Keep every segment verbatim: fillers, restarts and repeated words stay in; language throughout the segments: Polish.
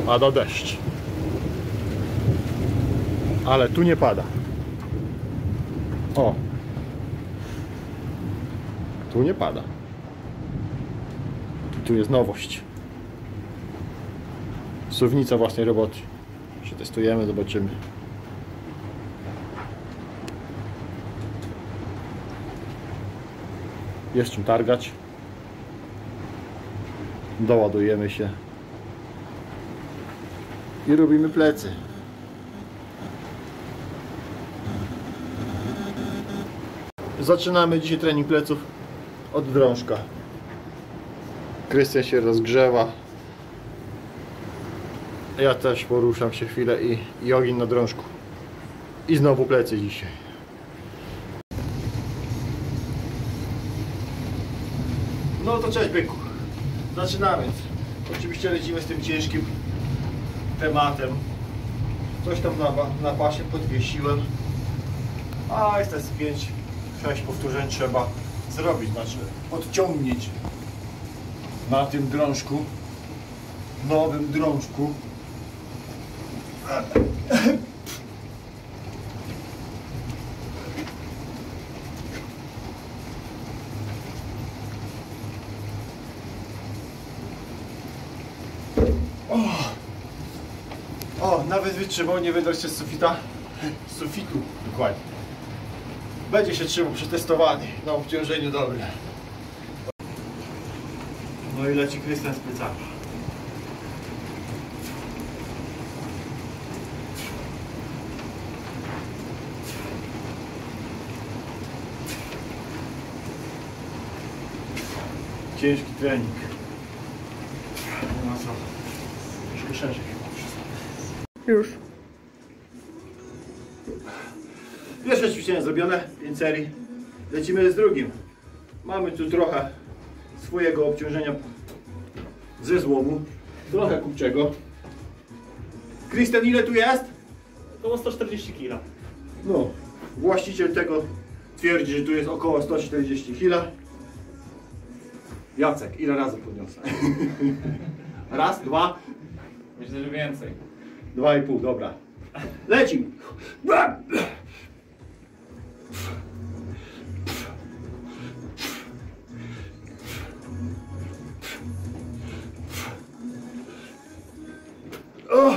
pada deszcz. Ale tu nie pada. O! Tu nie pada. Tu jest nowość. Suwnica własnej roboty. Przetestujemy, zobaczymy. Jest czym targać. Doładujemy się i robimy plecy. Zaczynamy dzisiaj trening pleców od drążka. Krystian się rozgrzewa. Ja też poruszam się chwilę i, i ogień na drążku. I znowu plecy dzisiaj. No to cześć byku. Zaczynamy. Oczywiście lecimy z tym ciężkim tematem. Coś tam na, na pasie podwiesiłem. A jest z pięć sześć powtórzeń trzeba zrobić, znaczy odciągnięć na tym drążku, nowym drążku. O, o nawet wytrzymał, nie wydał się z sufita, z sufitu, dokładnie. Będzie się trzymał przetestowany na obciążeniu dobrym. No i leci Krystian z plecami. Ciężki trening. Nie ma co. Troszkę szerzej. Już. Pierwsze ćwiczenie zrobione, pięć serii. Lecimy z drugim. Mamy tu trochę swojego obciążenia ze złomu. Trochę kupczego. Krystian, ile tu jest? Około sto czterdzieści kilo. No, właściciel tego twierdzi, że tu jest około sto czterdzieści kilo. Jacek, ile razy podniosę? Raz, dwa? Myślę, że więcej. Dwa i pół, dobra. Lecimy! O!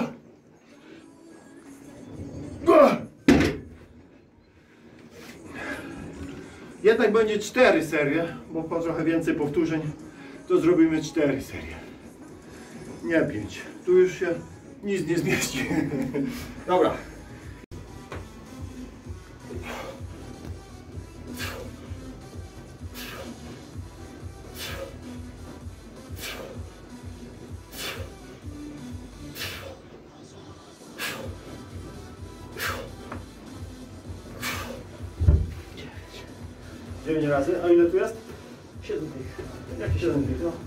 Jednak będzie cztery serie, bo po trochę więcej powtórzeń to zrobimy cztery serie. Nie pięć. Tu już się nic nie zmieści. Dobra. dziewięć razy, a ile tu jest? siedem tych. Jakie siedem tych, no?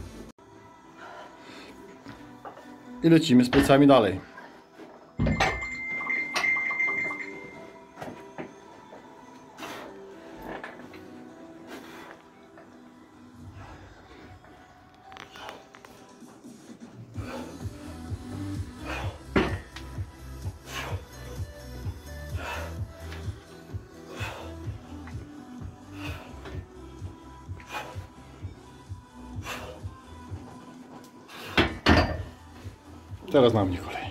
I lecimy z plecami dalej. Teraz na mnie kolej.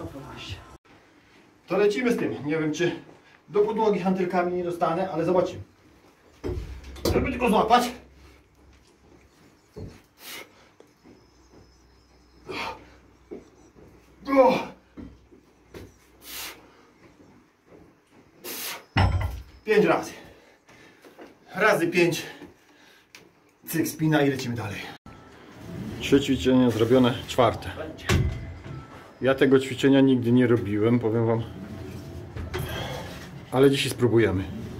To lecimy z tym. Nie wiem, czy do podłogi hantelkami nie dostanę, ale zobaczymy. Żeby tylko złapać. O! Pięć razy. Razy pięć. Cyk, spina i lecimy dalej. Trzy ćwiczenia zrobione, czwarte. Ja tego ćwiczenia nigdy nie robiłem, powiem wam. Ale dzisiaj spróbujemy.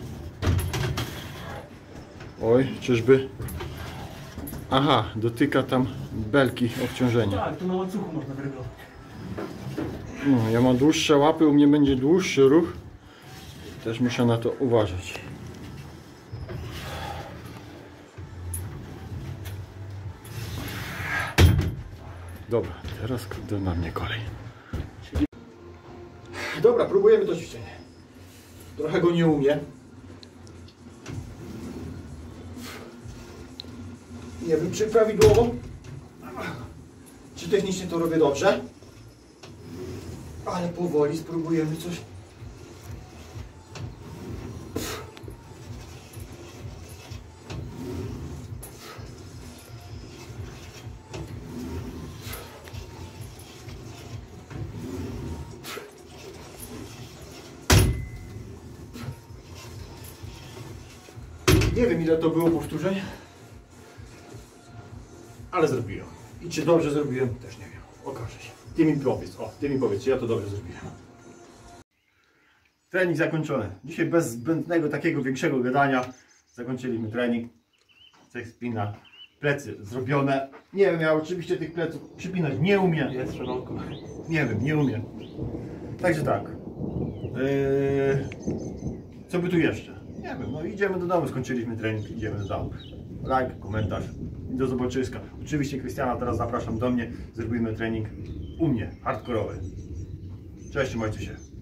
Oj, czyżby... Aha, dotyka tam belki obciążenia. Tak, to na łańcuchu można wyrywać. No, ja mam dłuższe łapy, u mnie będzie dłuższy ruch. Też muszę na to uważać. Dobra, teraz na mnie kolej. Dobra, próbujemy to ćwiczenie. Trochę go nie umiem. Nie wiem, czy prawidłowo, czy technicznie to robię dobrze, ale powoli spróbujemy coś. Nie wiem, ile to było powtórzeń, ale zrobiłem. I czy dobrze zrobiłem, też nie wiem. Okaże się. Ty mi powiedz, o, ty mi powiedz, czy ja to dobrze zrobiłem. Trening zakończony. Dzisiaj bez zbędnego takiego większego gadania zakończyliśmy trening. Cech spina, plecy zrobione. Nie wiem, ja oczywiście tych pleców przypinać nie umiem. Jest szeroko. Nie wiem, nie umiem. Także tak. Yy... Co by tu jeszcze? Nie wiem, no idziemy do domu, skończyliśmy trening, idziemy do domu. Like, komentarz i do zobaczyska. Oczywiście Krystiana teraz zapraszam do mnie, zrobimy trening u mnie, hardkorowy. Cześć, trzymajcie się.